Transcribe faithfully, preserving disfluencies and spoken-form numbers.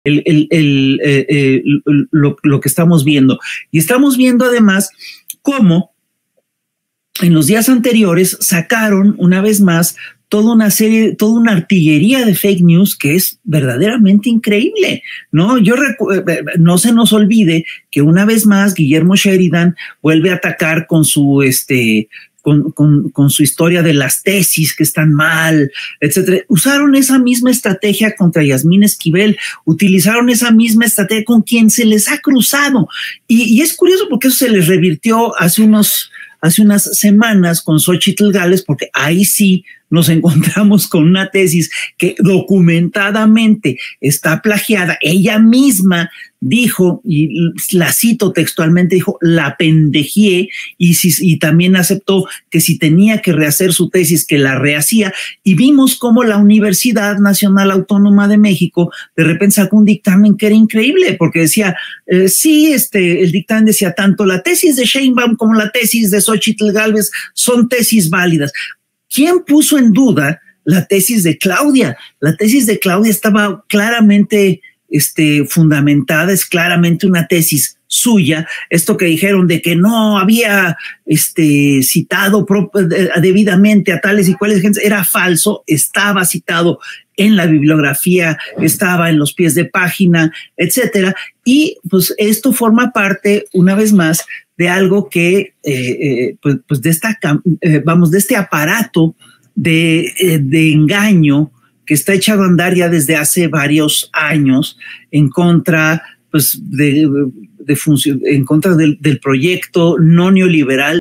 el, el, el, eh, eh, lo, lo que estamos viendo. Y estamos viendo además cómo en los días anteriores sacaron una vez más toda una serie, toda una artillería de fake news que es verdaderamente increíble, ¿no? Yo no se nos olvide que una vez más Guillermo Sheridan vuelve a atacar con su este Con, con, con su historia de las tesis que están mal, etcétera. Usaron esa misma estrategia contra Yasmín Esquivel, utilizaron esa misma estrategia con quien se les ha cruzado. Y, y es curioso porque eso se les revirtió hace unos, hace unas semanas con Xóchitl Gálvez, porque ahí sí nos encontramos con una tesis que documentadamente está plagiada. Ella misma dijo, y la cito textualmente, dijo, la pendejié, y, si, y también aceptó que si tenía que rehacer su tesis, que la rehacía, y vimos cómo la Universidad Nacional Autónoma de México de repente sacó un dictamen que era increíble, porque decía, eh, sí, este, el dictamen decía, tanto la tesis de Sheinbaum como la tesis de Xóchitl Gálvez son tesis válidas. ¿Quién puso en duda la tesis de Claudia? La tesis de Claudia estaba claramente este, fundamentada, es claramente una tesis suya. Esto que dijeron de que no había este, citado debidamente a tales y cuales gente era falso, estaba citado en la bibliografía, estaba en los pies de página, etcétera. Y pues esto forma parte, una vez más, de algo que, eh, eh, pues, pues de esta, eh, vamos, de este aparato de, eh, de engaño que está echado a andar ya desde hace varios años en contra, pues, de, de función, en contra del, del proyecto no neoliberal